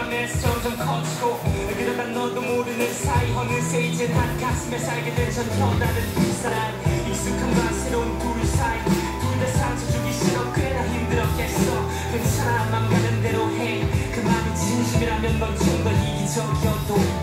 변해서 점점 커지고 그러다 너도 모르는 사이 어느새 이젠 한 가슴에 살게 된 전 별다른 두 사람 익숙한 과 새로운 둘 사이 둘 다 상처 주기 싫어 꽤나 힘들었겠어 괜찮아 맘 가는 대로 해 그 마음이 진심이라면 넌 좀 더 이기적이어도